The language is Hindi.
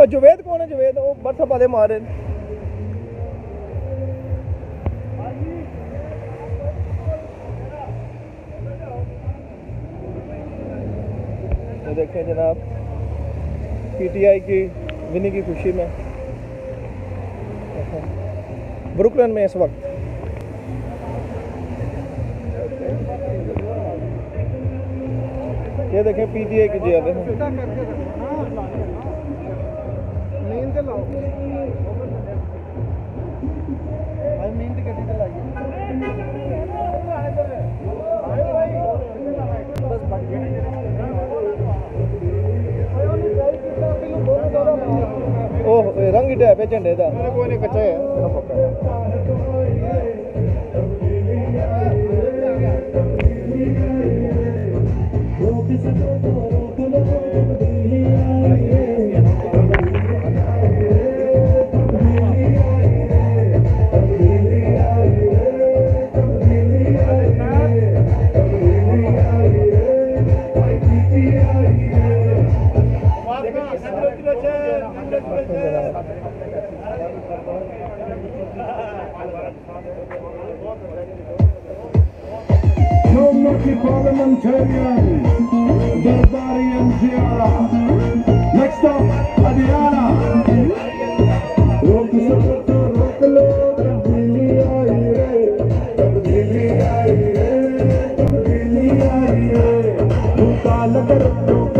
जुवेद कौन है? जुवेद वो बर्थ पाले मारे तो देखें जनाब पीटीआई की विनिंग की खुशी में ब्रुकलिन में इस वक्त ये देखें पीटीआई की जियादत ओह रंग ही पे झंडे का कोई नहीं कच्चा है No parliamentarian, barbarian Giara. Next up, Adiana. Rock lo, tabdili aayi re, tabdili aayi re, tabdili aayi re. Mutala karo.